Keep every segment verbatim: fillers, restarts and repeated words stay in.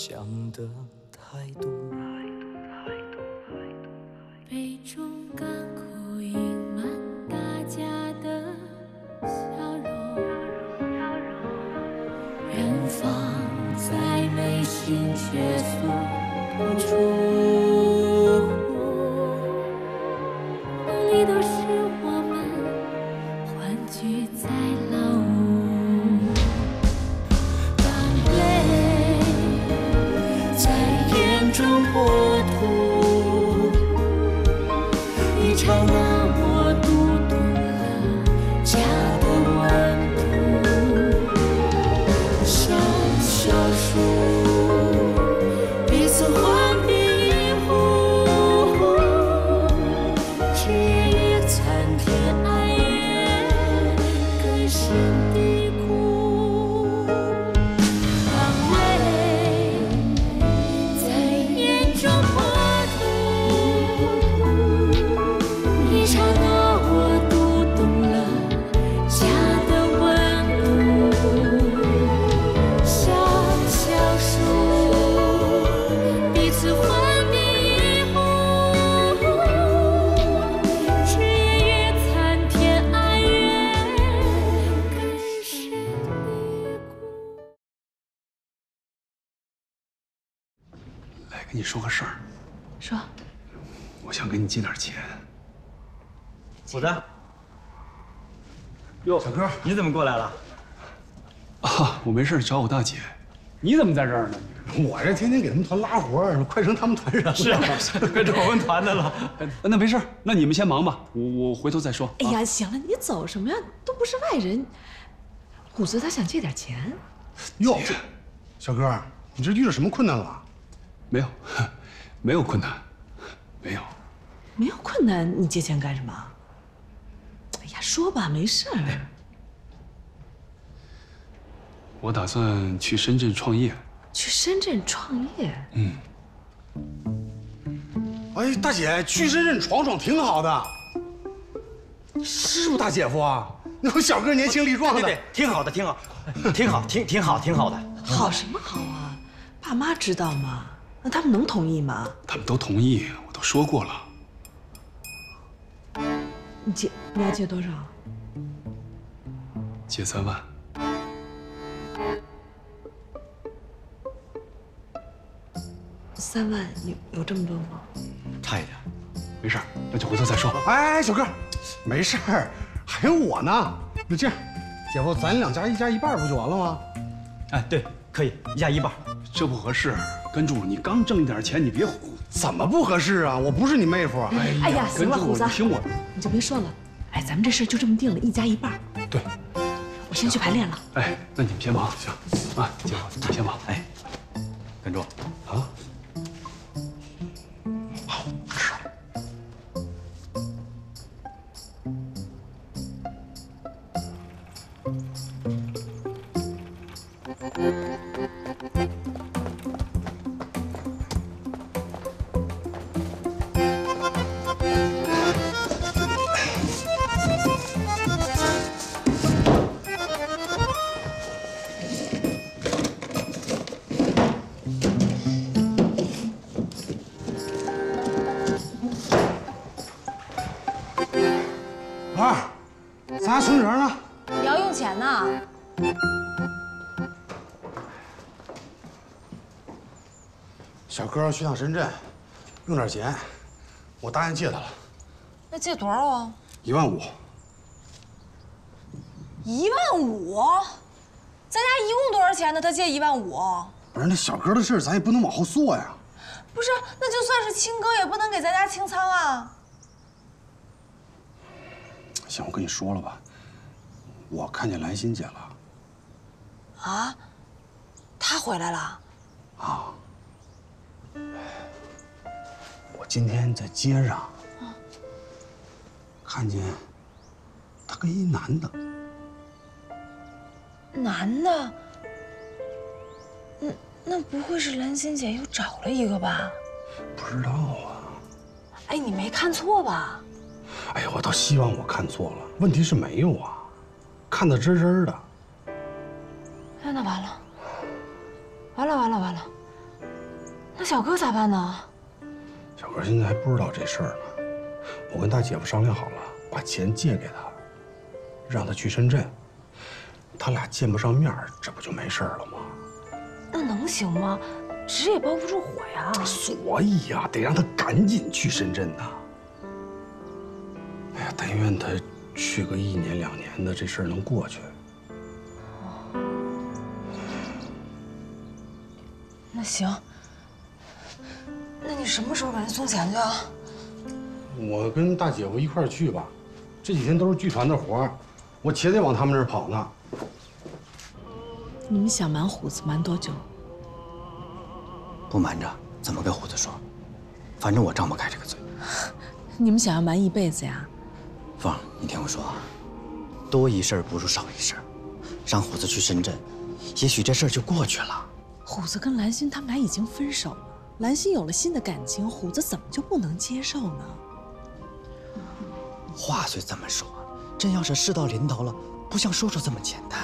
讲的太多。 杯中甘苦盈满大家的笑容，远方在内心却诉不出，梦里都是我们欢聚在老屋。当泪在眼中破土，一刹那我读懂了家的温度。小小树，彼此换彼一壶，枝叶残天爱月更深的苦。当泪在眼中破土，一刹那我读懂了家的温度。小小树，彼此换彼一壶，枝叶越残天爱越更深的苦。 来跟你说个事儿， 说， 我想给你借点钱。 虎子，哟， 小哥， 你怎么过来了？ 啊，我没事找我大姐。你怎么在这儿呢？ 我这天天给他们团拉活，快成他们团人了。 是啊，跟着我们团的了。 那没事，那你们先忙吧，我我回头再说。 哎呀，行了，你走什么呀？都不是外人。虎子他想借点钱。 哟，小哥，你这遇到什么困难了？ 没有，没有困难，没有。 没有困难，你借钱干什么？哎呀，说吧，没事儿。 我打算去深圳创业。 去深圳创业？ 嗯。 哎，大姐，去深圳闯闯挺好的。是不，大姐夫啊？那我小哥年轻力壮的， 对对，挺好的，挺好，挺好，挺挺好，挺好的。 好什么好啊？爸妈知道吗？那他们能同意吗？ 他们都同意，我都说过了。 你借，你要借多少？ 借三万。 三万有有这么多吗？ 差一点。 没事，那就回头再说。 哎，小哥，没事儿，还有我呢。那这样，姐夫，咱两家一家一半不就完了吗？ 哎，对，可以一家一半。 这不合适，根柱，你刚挣一点钱，你别胡。 怎么不合适啊？我不是你妹夫。 哎呀，哎呀行了，虎子， 听我， 你就别说了。哎，咱们这事就这么定了，一家一半。 对， 我先去排练了。 哎，那你们先忙，行啊，姐夫，你先忙。 哎，根柱啊。 好吃。二，咱还存折呢。 你要用钱呢？ 小哥要去趟深圳，用点钱，我答应借他了。 那借多少啊？ 一万五。 一万五？咱家一共多少钱呢？他借一万五？ 不是，那小哥的事咱也不能往后缩呀。 不是，那就算是清哥，也不能给咱家清仓啊。 行，我跟你说了吧，我看见兰心姐了。 啊？她回来了？ 啊。我今天在街上，看见她跟一男的。 男的？嗯，那不会是兰心姐又找了一个吧？ 不知道啊。 哎，你没看错吧？ 哎呀，我倒希望我看错了，问题是没有啊，看得真真的。 哎，那完了，完了，完了，完了！ 那小哥咋办呢？ 小哥现在还不知道这事儿呢。我跟大姐夫商量好了，把钱借给他，让他去深圳。他俩见不上面儿，这不就没事儿了吗？ 那能行吗？纸也包不住火呀。 所以呀、啊，得让他赶紧去深圳呐。哎呀，但愿他去个一年两年的，这事儿能过去。 那行，那你什么时候给人送钱去啊？ 我跟大姐夫一块儿去吧，这几天都是剧团的活儿，我且得往他们那儿跑呢。 你们想瞒虎子瞒多久？ 不瞒着，怎么跟虎子说？反正我张不开这个嘴。 你们想要瞒一辈子呀？ 凤，你听我说啊，多一事不如少一事，让虎子去深圳，也许这事儿就过去了。 虎子跟兰心他们俩已经分手了，兰心有了新的感情，虎子怎么就不能接受呢？ 话虽这么说，真要是事到临头了，不像说说这么简单。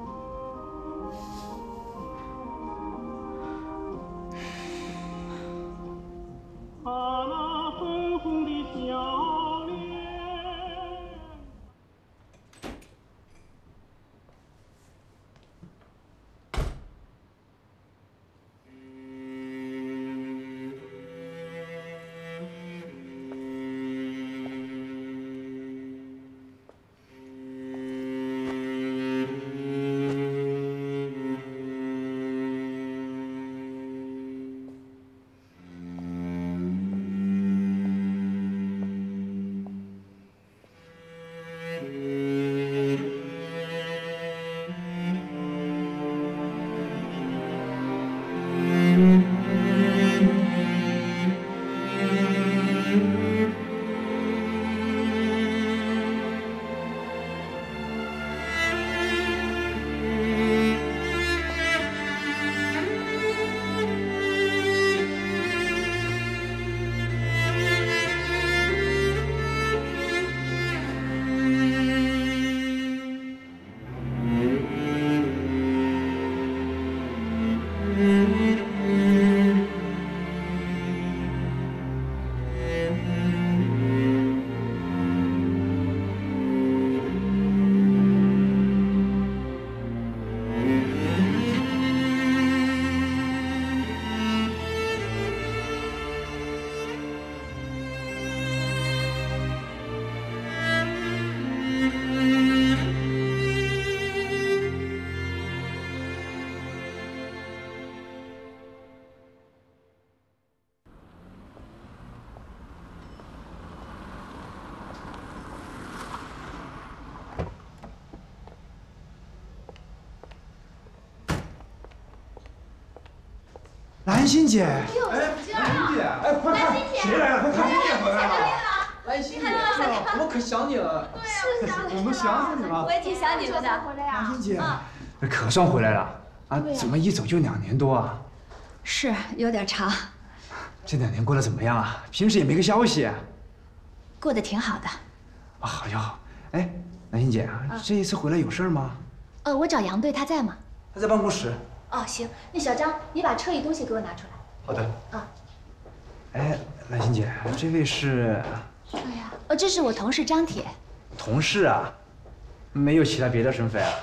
兰心姐，哎，兰心姐，哎，快看，谁来了？快看，兰心姐回来了。兰心姐，我可想你了。对呀，我们想死你了。 我也挺想你们的。 兰心姐，可算回来了啊！怎么一走就两年多啊？ 是有点长。 这两年过得怎么样啊？平时也没个消息。 过得挺好的。 啊，好呀好。哎，兰心姐，这一次回来有事吗？ 呃，我找杨队，他在吗？ 他在办公室。 哦，行，那小张，你把车里东西给我拿出来。 好的。 啊。 哎，兰心姐，这位是？ 哎呀，哦，这是我同事张铁。 同事啊？没有其他别的身份啊？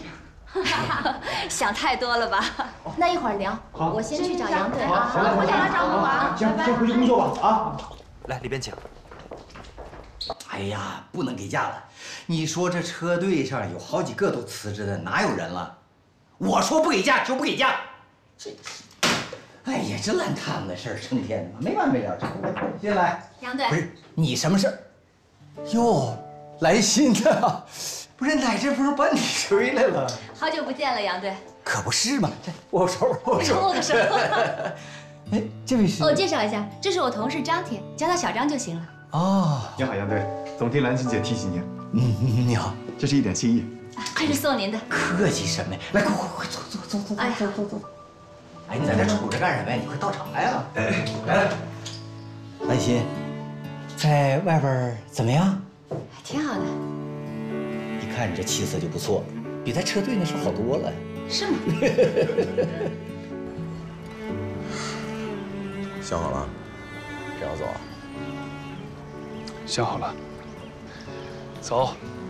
想太多了吧？那一会儿聊。 好， 我先去找杨队啊。 好，回家找我啊。 行，先回去工作吧啊。 来，里边请。哎呀，不能给假了。你说这车队上有好几个都辞职的，哪有人了？我说不给假就不给假，这，哎呀，这烂摊子事儿成天的，没完没了。进来， 杨队， 不是你什么事儿？哟，来信的，不是哪阵风把你吹来了？ 好久不见了，杨队。 可不是嘛，这握手，握手， 握个手。 哎，这位是？ 我介绍一下，这是我同事张铁，叫他小张就行了。 哦， 你好，杨队，总听兰心姐提醒您。 嗯，你好， 这是一点心意。 这是送您的。 客气什么呀？来，快快快，走走走走走走走走。哎，你在这杵着干什么呀？你快倒茶呀！哎，来来。兰心，在外边怎么样？ 挺好的。 一看你这气色就不错，比在车队那时候好多了。 是吗？ 想好了，这样走啊？ 想好了，走。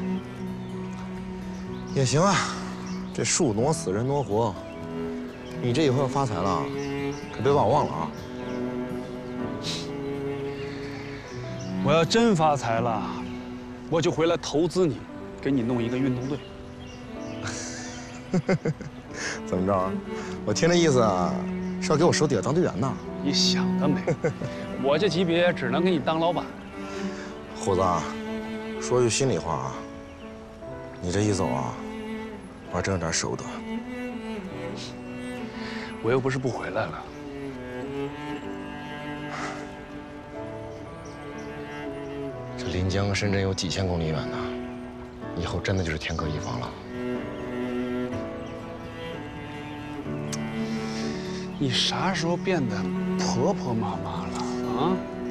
也行啊，这树挪死，人挪活。你这以后要发财了，可别把我忘了啊！ 我要真发财了，我就回来投资你，给你弄一个运动队。 怎么着啊？我听这意思啊，是要给我手底下当队员呢？ 你想得美！我这级别只能给你当老板。 虎子啊，说句心里话啊，你这一走啊，我还真有点舍不得。 我又不是不回来了。 这临江和深圳有几千公里远呢，以后真的就是天各一方了。 你啥时候变得婆婆妈妈了啊？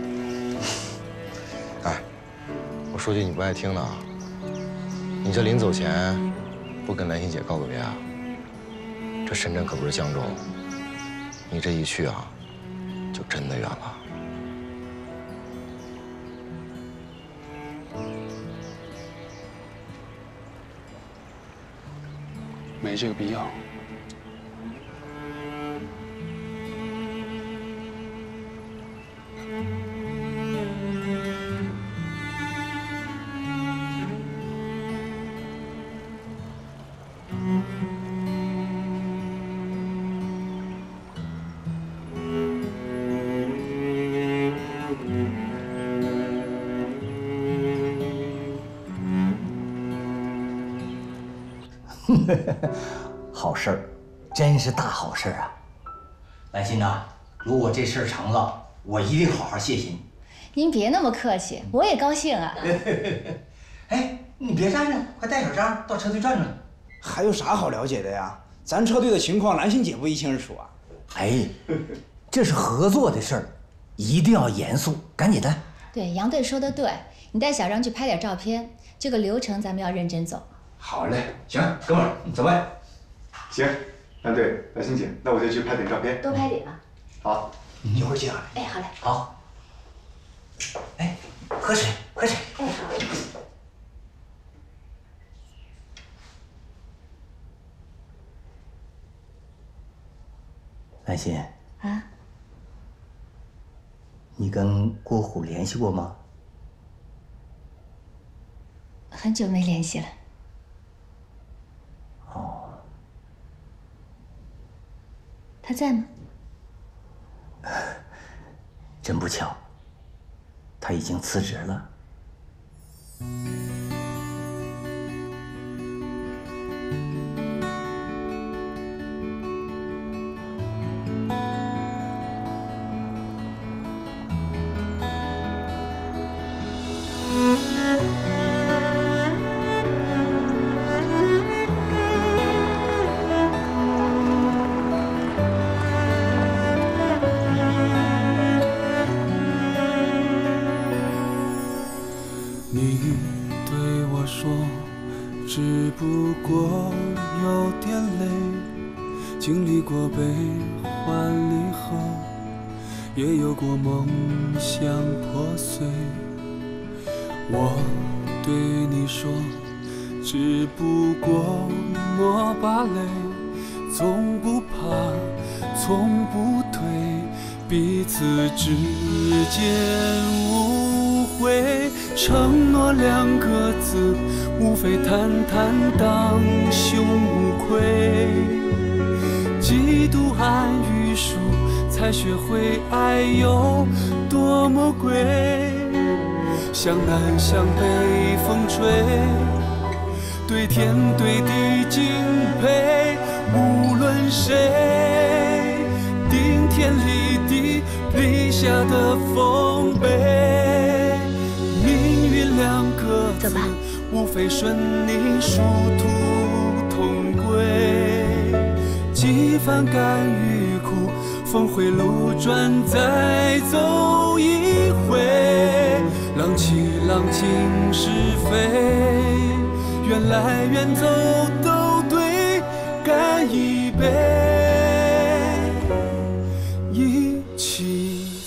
哎，我说句你不爱听的啊，你这临走前不跟兰心姐告个别啊？这深圳可不是江州，你这一去啊，就真的远了。 没这个必要。 好事儿，真是大好事儿啊！兰心呐，如果这事儿成了，我一定好好谢谢你。 您别那么客气，我也高兴啊。 哎，你别站着，快带小张到车队转转。 还有啥好了解的呀？咱车队的情况，兰心姐不一清二楚啊。 哎，这是合作的事儿，一定要严肃，赶紧的。 对，杨队说的对，你带小张去拍点照片，这个流程咱们要认真走。 好嘞，行，哥们儿，走吧。 行，蓝队、兰心姐，那我就去拍点照片， 多拍点啊。 好， 一会儿见啊。 哎，好嘞。 好。哎，喝水，喝水。 哎，好。 兰心啊， 你跟郭虎联系过吗？ 很久没联系了。 哦。 他在吗？ 真不巧，他已经辞职了。 你对我说，只不过有点累，经历过悲欢离合，也有过梦想破碎。我对你说，只不过抹把泪，从不怕，从不退，彼此之间无悔。承诺两个字，无非坦坦荡胸愧。几度寒雨暑，才学会爱有多么贵。向南向北风吹，对天对地敬佩。无论谁，顶天立地立下的丰碑。命运两个字，无非顺逆殊途同归。几番甘与苦，峰回路转再走一回。浪起浪尽是非，缘来缘走都对，干一杯，一起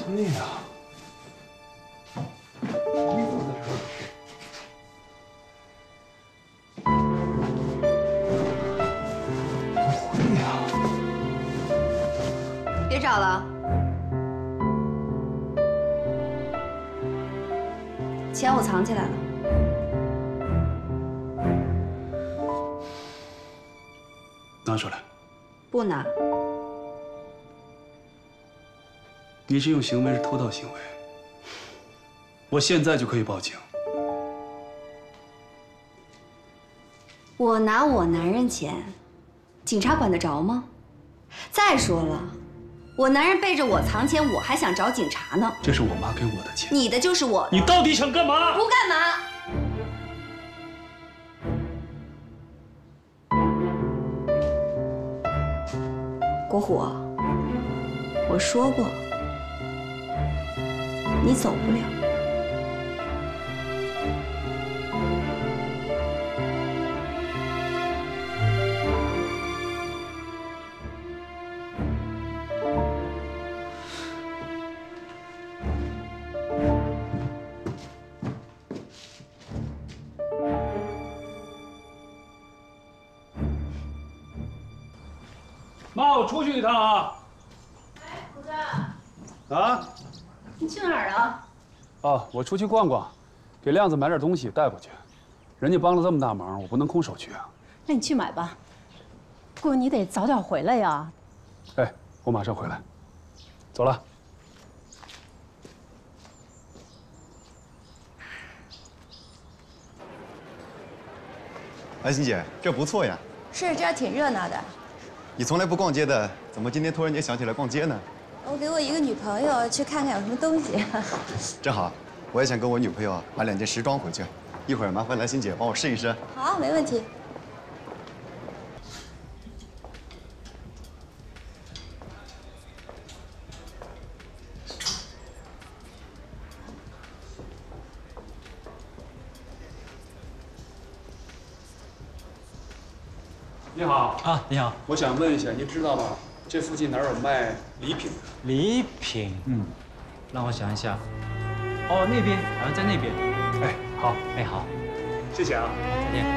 对呀。你怎么在这儿？不会呀。 别找了，钱我藏起来了。 拿出来！ 不拿。 你这种行为是偷盗行为，我现在就可以报警。 我拿我男人钱，警察管得着吗？再说了，我男人背着我藏钱，我还想找警察呢。 这是我妈给我的钱， 你的就是我的。 你到底想干嘛？ 不干嘛。 国虎，我说过，你走不了。 妈，我出去一趟啊！ 哎，虎子， 啊？ 你去哪儿啊？ 哦，我出去逛逛，给亮子买点东西带过去。人家帮了这么大忙，我不能空手去啊。 那你去买吧，不过你得早点回来呀。 哎，我马上回来。走了。 安心姐，这不错呀。 是，这儿挺热闹的。 你从来不逛街的，怎么今天突然间想起来逛街呢？ 我给我一个女朋友去看看有什么东西。 正好，我也想跟我女朋友买两件时装回去，一会儿麻烦兰心姐帮我试一试。 好，没问题。 你好啊，你好， 我想问一下，您知道吗？这附近哪有卖礼品的？ 礼品，嗯，让我想一下。哦，那边好像在那边。 哎，好， 哎好， 谢谢啊， 再见。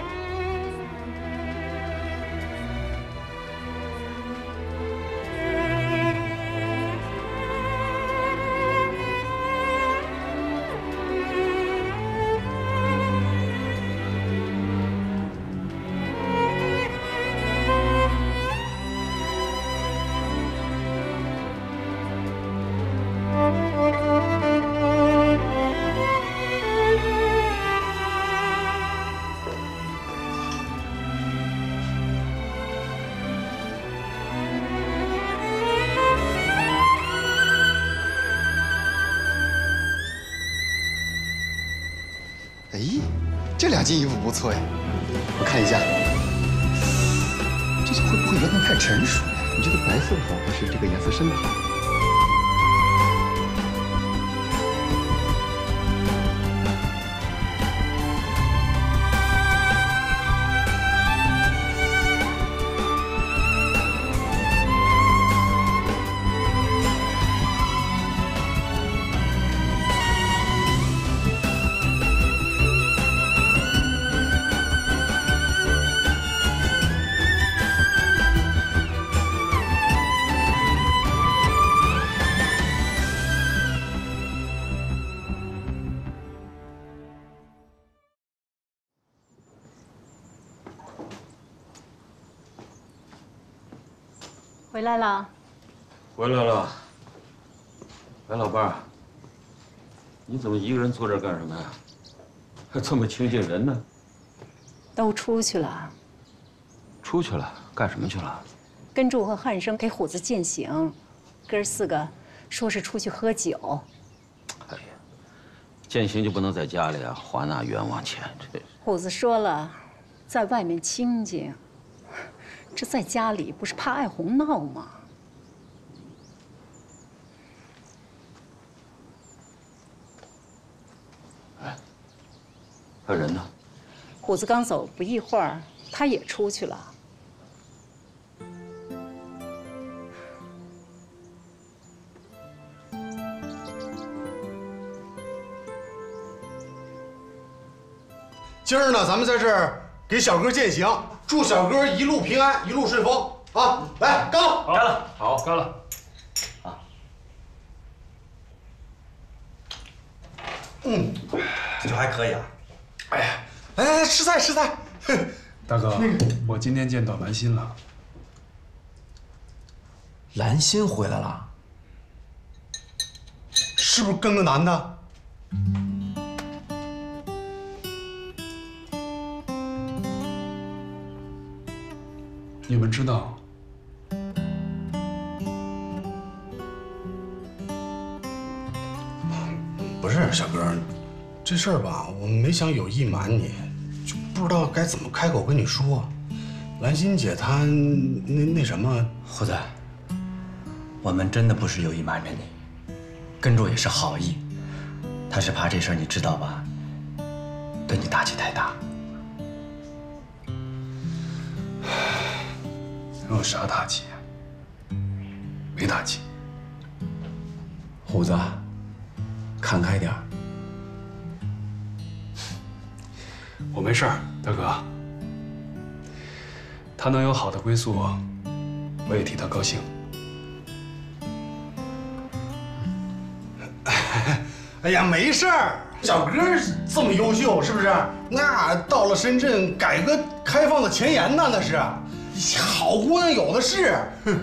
哎，这两件衣服不错呀，我看一下，这会不会有点太成熟了？你觉得白色好还是这个颜色深的好？ 回来了。 回来了。哎，老伴儿，你怎么一个人坐这儿干什么呀？还这么清静人呢？ 都出去了。 出去了，干什么去了？ 跟柱和汉生给虎子践行，哥四个说是出去喝酒。 哎呀，践行就不能在家里啊，花那冤枉钱。这虎子说了，在外面清静，这在家里不是怕爱红闹吗？ 哎，他人呢？ 虎子刚走不一会儿，他也出去了。 今儿呢，咱们在这儿给小哥践行，祝小哥一路平安，一路顺风啊！来，干了， 干了，好，干了。 啊，嗯， 这酒还可以啊。 哎呀，来来来，吃菜吃菜。 大哥， 那个， 我今天见到兰心了。 兰心回来了， 是不是跟个男的？ 你们知道， 不是小哥，这事儿吧，我没想有意瞒你，就不知道该怎么开口跟你说。兰心姐她那那什么， 虎子，我们真的不是有意瞒着你，跟着也是好意，他是怕这事儿你知道吧，对你打击太大。 有啥打击？没打击。 虎子，看开点儿。 我没事儿，大哥。他能有好的归宿，我也替他高兴。 哎呀，没事儿，小哥这么优秀，是不是？那到了深圳，改革开放的前沿呢，那是。好姑娘有的是。哼。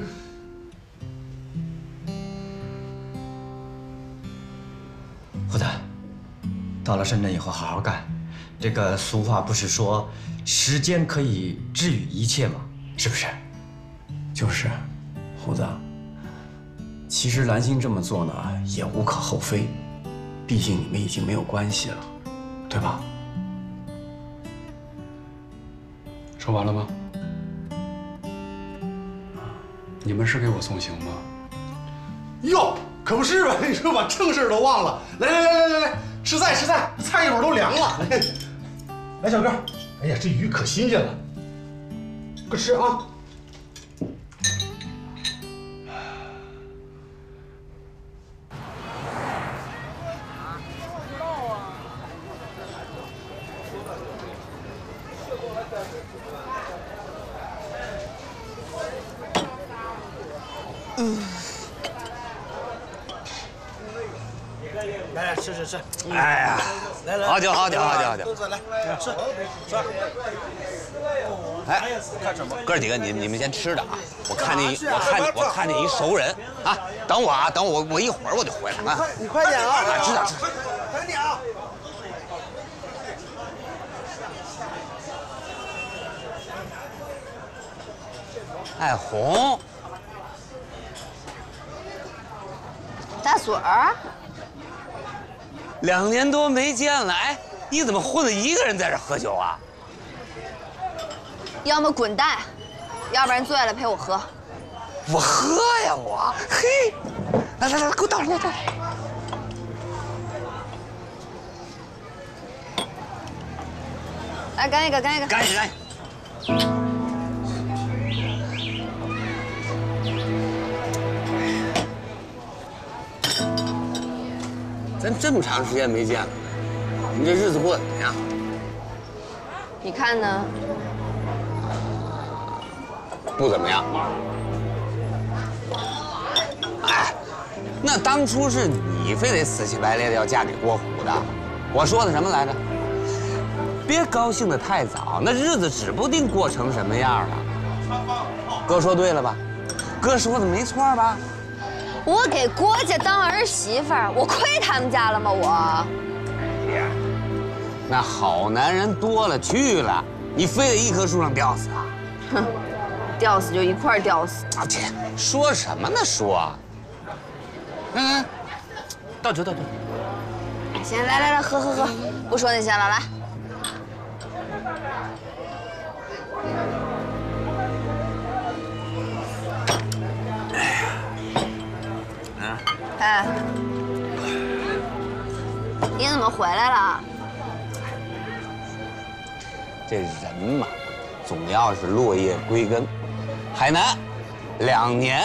虎子，到了深圳以后好好干。这个俗话不是说时间可以治愈一切吗？是不是？ 就是，虎子。其实兰心这么做呢，也无可厚非，毕竟你们已经没有关系了，对吧？ 说完了吗？你们是给我送行吗？ 哟，可不是吧？你说把正事都忘了。来来来来来来，吃菜吃菜，菜一会儿都凉了。来，来小哥，哎呀，这鱼可新鲜了，快吃啊！ 嗯，来来吃吃吃。 哎呀， 来来， 好酒好酒好酒好酒。 都来吃吃。 哎，哥几个，你你们先吃着啊！我看见我看见我看见一熟人啊！等我啊，等我我一会儿我就回来啊！ 你快点啊！ 知道知道。 等你啊！ 爱红。 大嘴儿， 两年多没见了，哎，你怎么混得一个人在这喝酒啊？ 要么滚蛋，要不然醉了陪我喝。 我喝呀我，嘿，来来来，给我倒上来倒。 来，干一个，干一个， 干一个，干一个。咱这么长时间没见了，你这日子过得怎么样？ 你看呢？ 不怎么样。哎，那当初是你非得死乞白赖的要嫁给郭虎的，我说的什么来着？别高兴得太早，那日子指不定过成什么样了。哥说对了吧？哥说的没错吧？ 我给郭家当儿媳妇儿，我亏他们家了吗？我。 哎呀，那好男人多了去了，你非得一棵树上吊死啊？ 哼，吊死就一块儿吊死。 啊切，说什么呢说？嗯，倒酒倒酒。 行，来来来，喝喝喝，不说那些了，来。哎，你怎么回来了？ 这人嘛，总要是落叶归根。海南两年，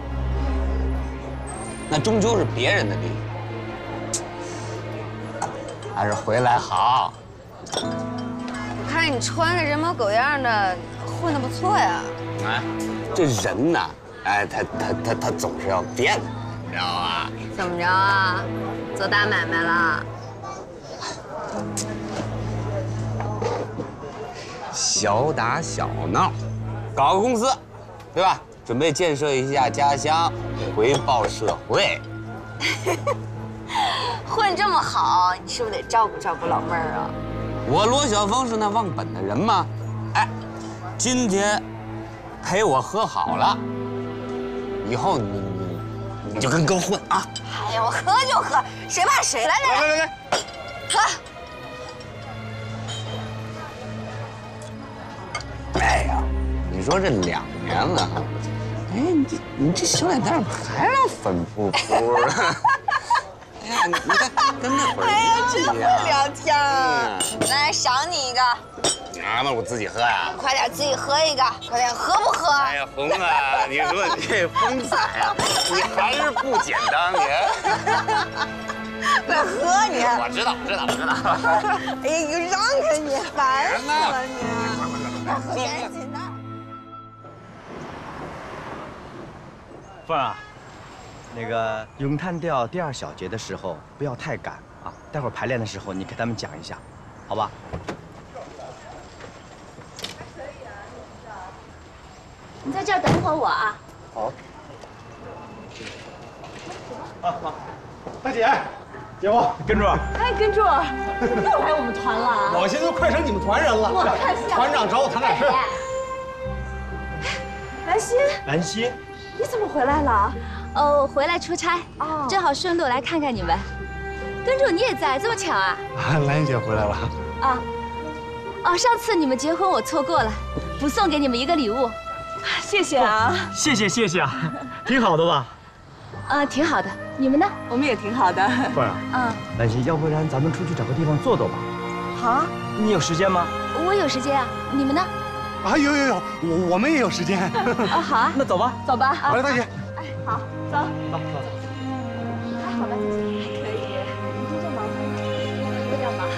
那终究是别人的地方，还是回来好。 看你穿的人模狗样的，混得不错呀。 哎，这人呐，哎，他他他他总是要变的，知道吧？ 怎么着啊？做大买卖了？ 小打小闹，搞个公司，对吧？准备建设一下家乡，回报社会。 混这么好，你是不是得照顾照顾老妹儿啊？ 我罗小峰是那忘本的人吗？哎，今天陪我喝好了，以后你你你就跟哥混啊！ 哎呀，我喝就喝，谁怕谁？来来来来来，喝。 哎呀，你说这两年了，哎，你这你这小脸蛋还是粉扑扑的。哎呀，你看跟那会儿哎呀，真会一样。 聊天儿。来，赏你一个。 啊，那我自己喝呀。 快点自己喝一个，快点，喝不喝？ 哎呀，红啊，你说你这风采啊，你还是不简单你。 快喝你！ 我知道，知道，知道。 哎呀，你让开你，烦死了你！快喝，赶紧的。 凤儿啊，那个咏叹调第二小节的时候不要太赶啊，待会儿排练的时候你给他们讲一下，好吧？ 你在这儿等会儿我啊。 好。啊好，大姐，姐夫跟住。 哎，跟住，又来我们团了啊！ 我现在都快成你们团人了。 我看像团长找我谈点事。 兰心， 兰心， 你怎么回来了？哦，回来出差，哦，正好顺路来看看你们。跟住你也在，这么巧啊？ 啊，兰心姐回来了。 啊，哦，上次你们结婚我错过了，补送给你们一个礼物。 谢谢啊！ 谢谢谢谢啊，挺好的吧？ 啊，挺好的。你们呢？ 我们也挺好的。 凤儿， 嗯， 兰心，要不然咱们出去找个地方坐坐吧？ 好啊。 你有时间吗？ 我有时间啊，你们呢？ 啊，有有有，我我们也有时间。 啊，好啊。 那走吧。 走吧。 好嘞，大姐。 哎，好，走。 走走。 还好吧，姐姐？还可以。你今天忙吗？有点忙。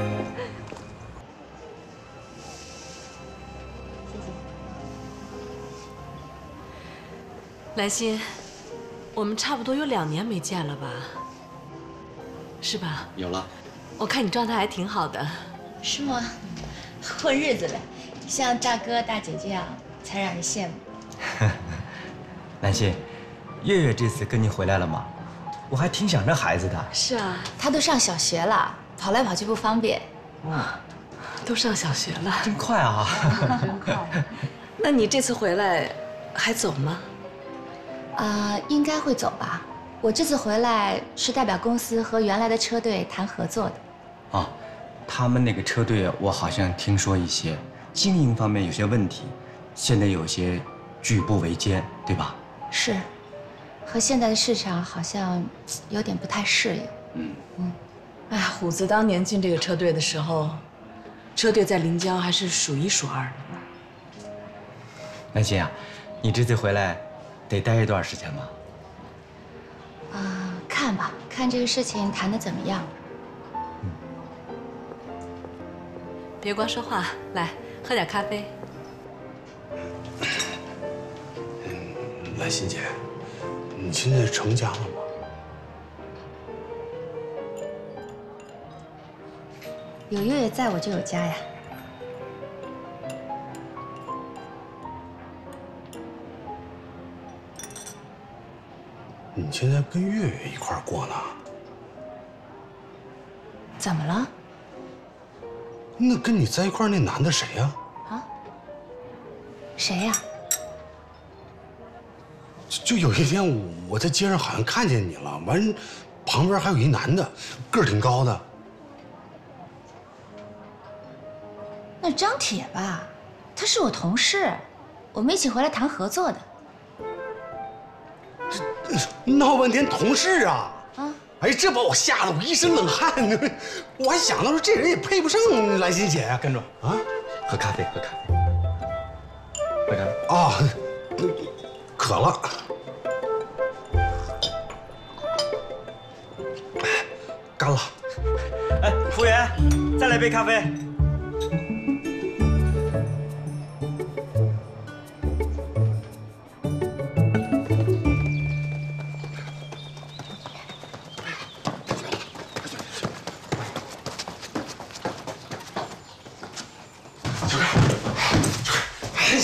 兰心，我们差不多有两年没见了吧？是吧？ 有了。 我看你状态还挺好的。 是吗？混日子呗，像大哥大姐这样才让人羡慕。 兰心，月月这次跟你回来了吗？我还挺想这孩子的。 是啊， 他都上小学了，跑来跑去不方便。 哇，都上小学了， 真快啊！ 真快。那你这次回来还走吗？ 啊，应该会走吧。我这次回来是代表公司和原来的车队谈合作的。 啊，他们那个车队我好像听说一些经营方面有些问题，现在有些举步维艰，对吧？ 是，和现在的市场好像有点不太适应。 嗯嗯。哎，虎子当年进这个车队的时候，车队在临江还是数一数二的呢。 兰心啊，你这次回来得待一段时间吧？ 啊，看吧，看这个事情谈得怎么样。 嗯。 别光说话，来喝点咖啡。 兰心姐，你现在成家了吗？ 有月月在我就有家呀。 你现在跟月月一块儿过呢？ 怎么了？ 那跟你在一块儿那男的谁呀？ 啊？谁呀？ 就有一天我在街上好像看见你了，完，旁边还有一男的，个儿挺高的。 那是张铁吧？他是我同事，我们一起回来谈合作的。 闹半天同事啊！ 啊！ 哎，这把我吓得我一身冷汗。我还想到说这人也配不上兰心姐呀。 跟着啊，喝咖啡，喝咖啡，喝咖啡啊！渴了。干了。 哎，服务员，再来杯咖啡。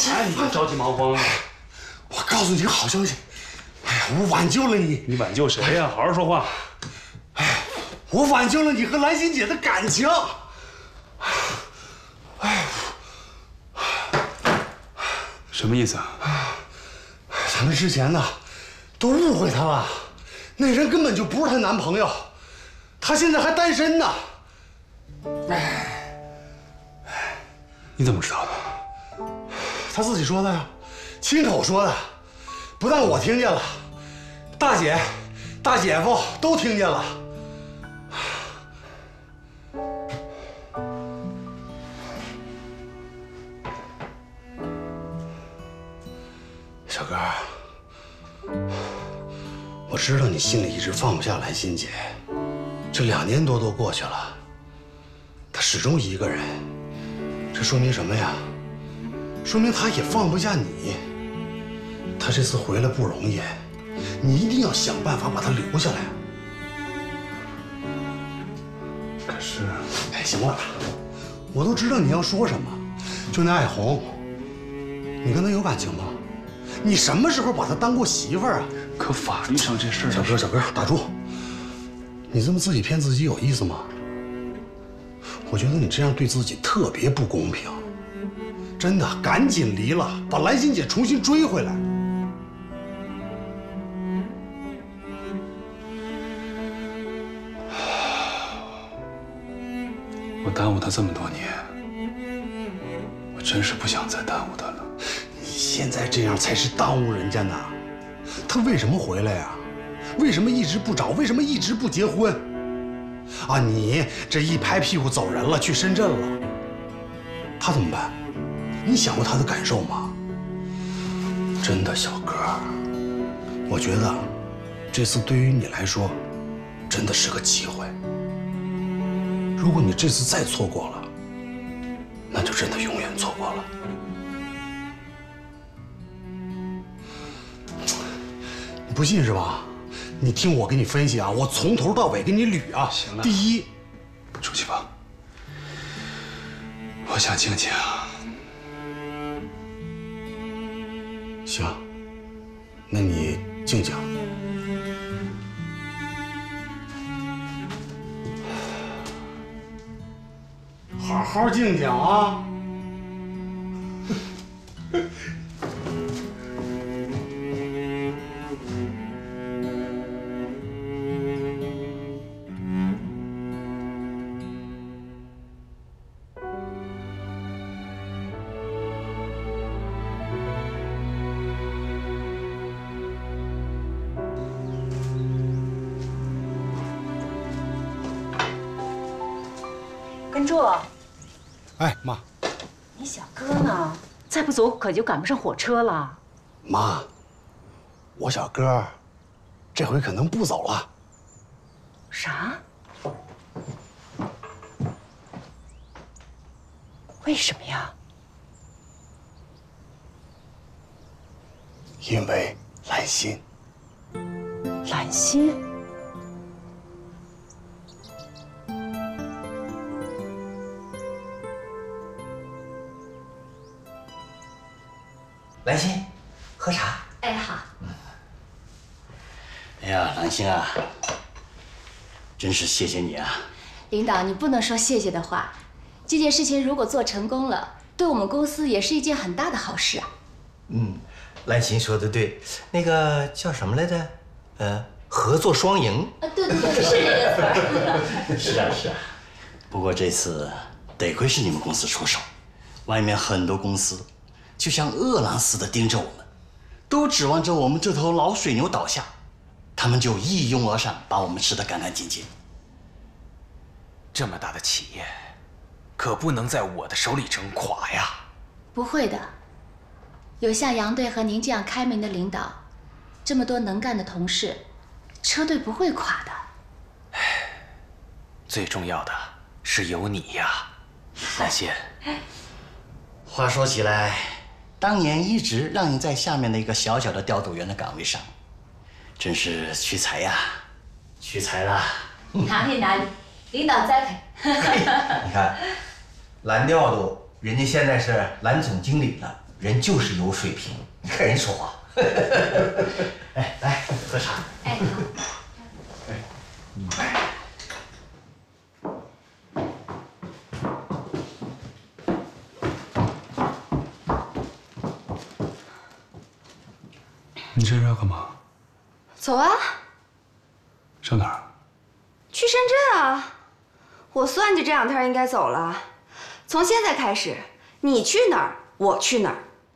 哎，你着急忙慌的。 我告诉你个好消息，哎呀，我挽救了你。 你挽救谁呀？好好说话。 哎，我挽救了你和兰心姐的感情。哎， 什么意思啊？ 咱们之前呢，都误会她了，那人根本就不是她男朋友，她现在还单身呢。哎， 你怎么知道的？ 她自己说的呀，亲口说的，不但我听见了，大姐、大姐夫都听见了。小哥，我知道你心里一直放不下兰心姐，这两年多都过去了，她始终一个人，这说明什么呀？说明她也放不下你。她这次回来不容易，你一定要想办法把她留下来。 可是， 哎，行了，我都知道你要说什么。就那爱红，你跟她有感情吗？你什么时候把她当过媳妇儿啊？ 可法律上这事儿…… 小哥，小哥，打住！你这么自己骗自己有意思吗？我觉得你这样对自己特别不公平。真的，赶紧离了，把兰心姐重新追回来。 我耽误她这么多年，我真是不想再耽误她了。 你现在这样才是耽误人家呢。她为什么回来呀？为什么一直不找？为什么一直不结婚？啊，你这一拍屁股走人了，去深圳了，她怎么办？你想过她的感受吗？真的，小哥，我觉得这次对于你来说，真的是个机会。如果你这次再错过了，那就真的永远错过了。你不信是吧？你听我给你分析啊，我从头到尾给你捋啊。 行了， 第一， 出去吧，我想静静。 行，那你静静。好好静静啊！ 根柱， 哎，妈， 你小哥呢？再不走可就赶不上火车了。 妈，我小哥这回可能不走了。 啥？为什么呀？ 因为兰心。 兰心？ 兰心，喝茶。 哎，好。 哎呀，兰心啊，真是谢谢你啊！ 领导，你不能说谢谢的话。这件事情如果做成功了，对我们公司也是一件很大的好事啊。 嗯，兰心说的对，那个叫什么来着？呃，合作双赢。 啊，对对对，是这个词儿。 是啊是啊，不过这次得亏是你们公司出手，外面很多公司就像饿狼似的盯着我们，都指望着我们这头老水牛倒下，他们就一拥而上，把我们吃得干干净净。 这么大的企业，可不能在我的手里整垮呀！ 不会的，有像杨队和您这样开明的领导，这么多能干的同事，车队不会垮的。 最重要的是有你呀，兰心。 话说起来，当年一直让你在下面的一个小小的调度员的岗位上，真是屈才呀，屈才了。 哪里哪里，领导栽培。 你看，蓝调度人家现在是蓝总经理了， 人就是有水平，你看人说话。哎，来喝茶。 哎，好。 哎，嗯。 你这是要干嘛？ 走啊！ 上哪儿？ 去深圳啊！我算计这两天应该走了。从现在开始，你去哪儿，我去哪儿。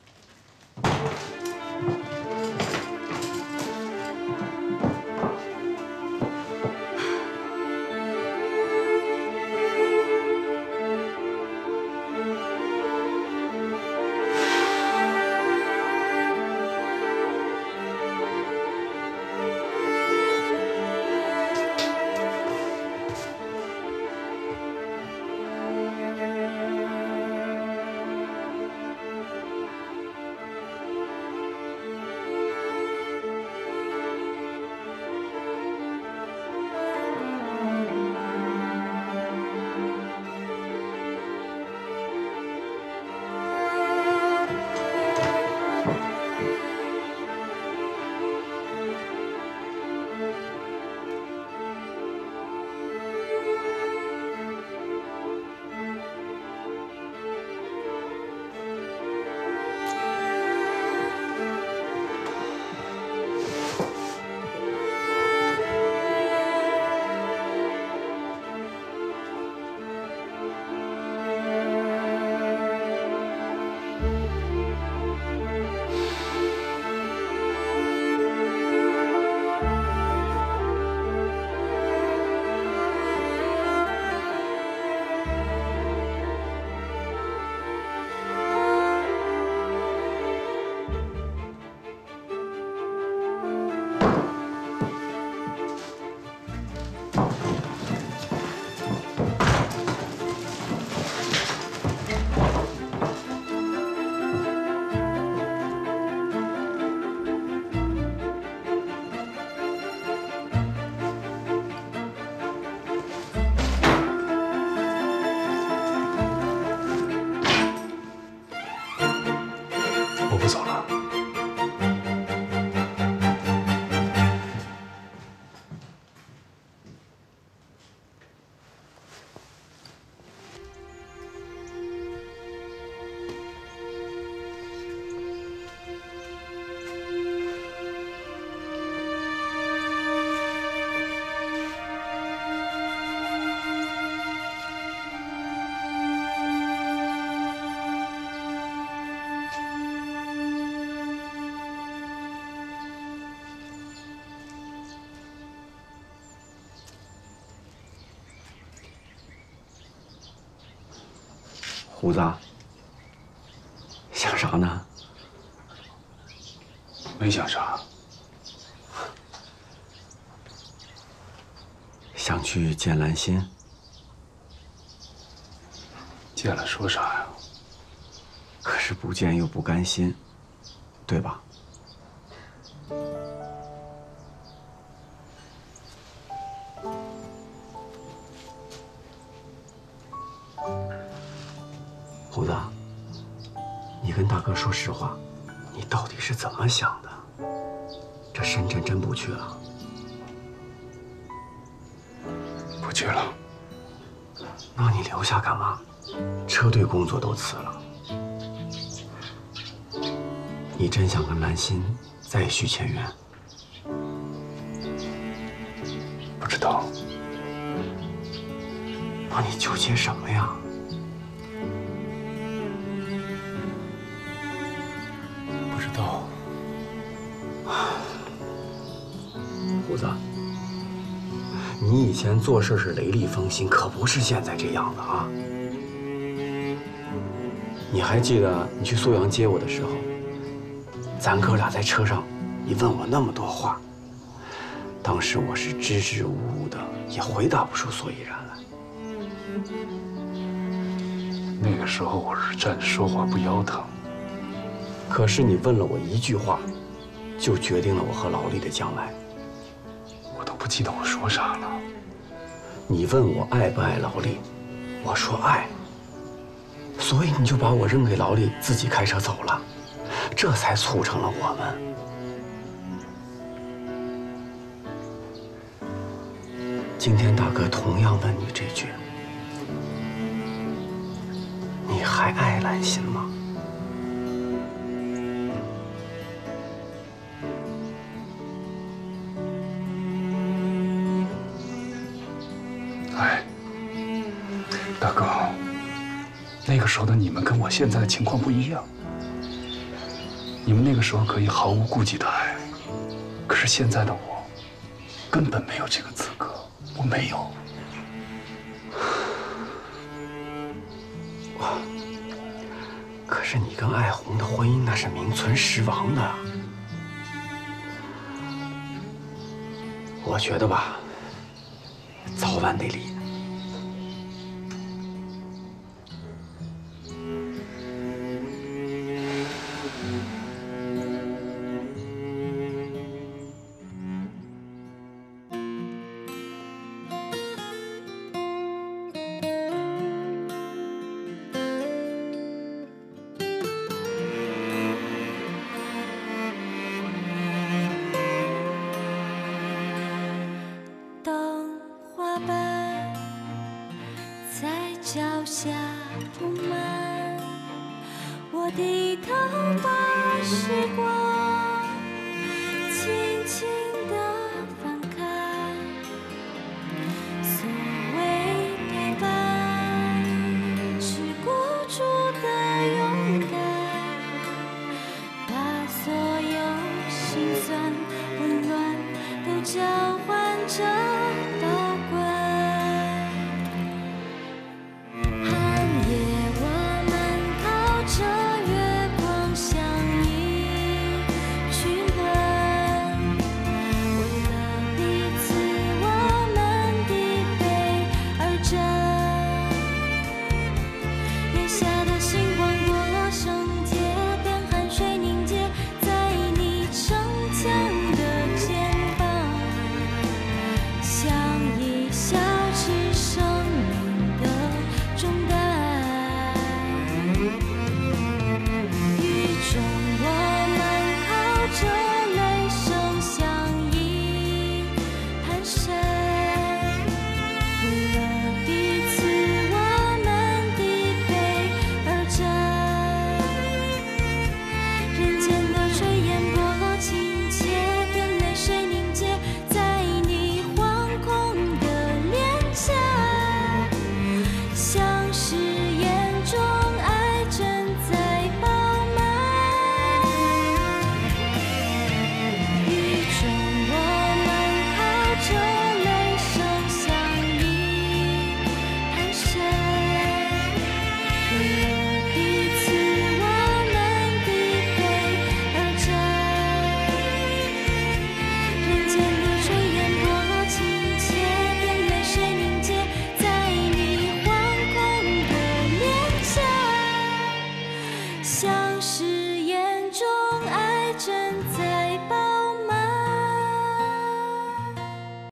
我不走了。 胡子，想啥呢？ 没想啥。 想去见兰心。 见了说啥呀？ 可是不见又不甘心，对吧？胡子，你跟大哥说实话，你到底是怎么想的？这深圳真不去了？ 不去了。 那你留下干嘛？车队工作都辞了。你真想跟兰心再续前缘？ 不知道。 那你纠结什么呀？ 不知道。 胡子，你以前做事是雷厉风行，可不是现在这样的啊！你还记得你去苏阳接我的时候，咱哥俩在车上，你问我那么多话，当时我是支支吾吾的，也回答不出所以然来。 那个时候我是站着说话不腰疼。 可是你问了我一句话，就决定了我和老李的将来。 我都不记得我说啥了。 你问我爱不爱老李，我说爱。所以你就把我扔给老李，自己开车走了。 这才促成了我们。今天大哥同样问你这句，你还爱兰心吗？ 哎，大哥，那个时候的你们跟我现在的情况不一样。你们那个时候可以毫无顾忌的爱，可是现在的我，根本没有这个资格，我没有。 我，可是你跟爱红的婚姻那是名存实亡的。我觉得吧，早晚得离。 脚下铺满，我低头把时光。